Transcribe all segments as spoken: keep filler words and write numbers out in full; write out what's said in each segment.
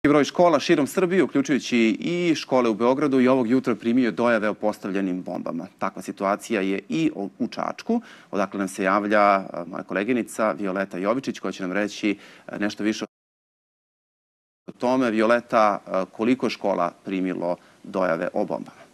Broj škola širom Srbije, uključujući i škole u Beogradu, i ovog jutra primio dojave o postavljenim bombama. Takva situacija je i u Čačku, odakle nam se javlja moja koleginica Violeta Jovičić, koja će nam reći nešto više o tome. Violeta, koliko škola primilo dojave o bombama?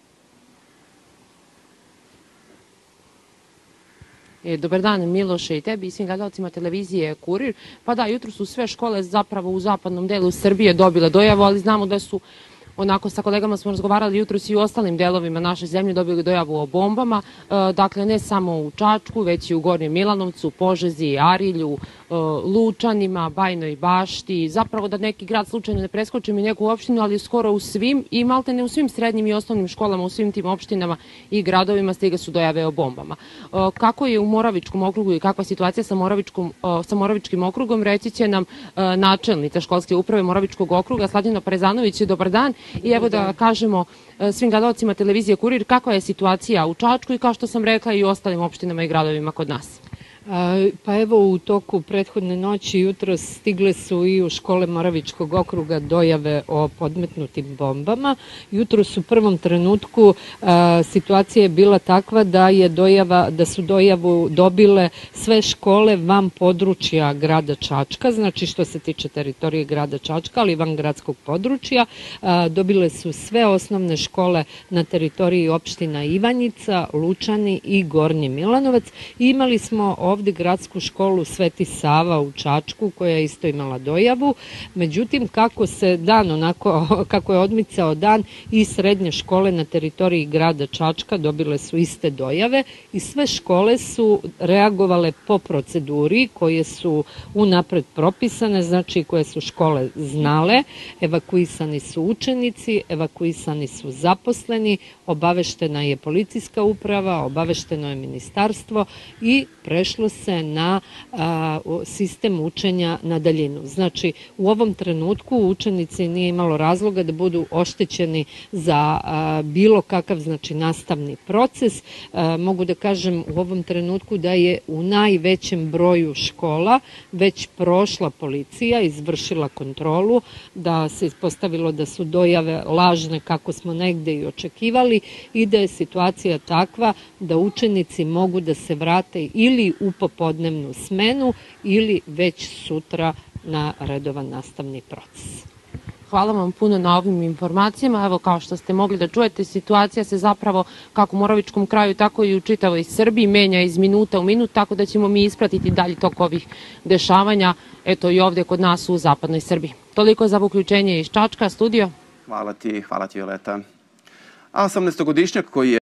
Dobar dan, Miloše, i tebi i svim gledalcima televizije Kurir. Pa da, jutro su sve škole zapravo u zapadnom delu Srbije dobile dojavu, ali znamo da su, onako sa kolegama smo razgovarali jutros, i u ostalim delovima naše zemlje dobili dojavu o bombama. Dakle, ne samo u Čačku, već i u Gornjem Milanovcu, Požegi, Arilju, Lučanima, Bajnoj Bašti. Zapravo da neki grad slučajno ne preskočim i neku opštinu, ali skoro u svim i malte ne u svim srednjim i osnovnim školama, u svim tim opštinama i gradovima stigle su dojave o bombama. Kako je u Moravičkom okrugu i kakva je situacija sa Moravičkim okrugom, reći će nam načelnica školske uprave Moravičkog okruga, Slađana Parezanović. Dobar dan. I evo da kažemo svim gledalcima televizije Kurir kakva je situacija u Čačku i, kao što sam rekla, i u ostalim opštinama i gradovima kod nas. Pa evo, u toku prethodne noći jutro stigle su i u škole Moravičkog okruga dojave o podmetnutim bombama. Jutro su u prvom trenutku situacija je bila takva da je dojava, da su dojavu dobile sve škole van područja grada Čačka, znači što se tiče teritorije grada Čačka, ali van gradskog područja. Dobile su sve osnovne škole na teritoriji opština Ivanjica, Lučani i Gornji Milanovac. Imali smo ovde gradsku školu Sveti Sava u Čačku, koja je isto imala dojavu. Međutim, kako se dan, onako, kako je odmicao dan, i srednje škole na teritoriji grada Čačka dobile su iste dojave i sve škole su reagovale po proceduri koje su unapred propisane, znači koje su škole znale. Evakuisani su učenici, evakuisani su zaposleni, obaveštena je policijska uprava, obavešteno je ministarstvo i prešlo se na sistem učenja na daljinu. Znači, u ovom trenutku učenici nije imalo razloga da budu oštećeni za bilo kakav, znači, nastavni proces. Mogu da kažem u ovom trenutku da je u najvećem broju škola već prošla policija, izvršila kontrolu, da se ispostavilo da su dojave lažne kako smo negde i očekivali i da je situacija takva da učenici mogu da se vrate ili u popodnevnu smenu ili već sutra na redovan nastavni proces. Hvala vam puno na ovim informacijama. Evo, kao što ste mogli da čujete, situacija se zapravo kako u Moravičkom kraju, tako i u čitavoj Srbiji menja iz minuta u minut, tako da ćemo mi ispratiti dalje tok ovih dešavanja, eto i ovde kod nas u zapadnoj Srbiji. Toliko za uključenje iz Čačka. Studio. Hvala ti, hvala ti, Violeta. A osamnaestogodišnjak koji je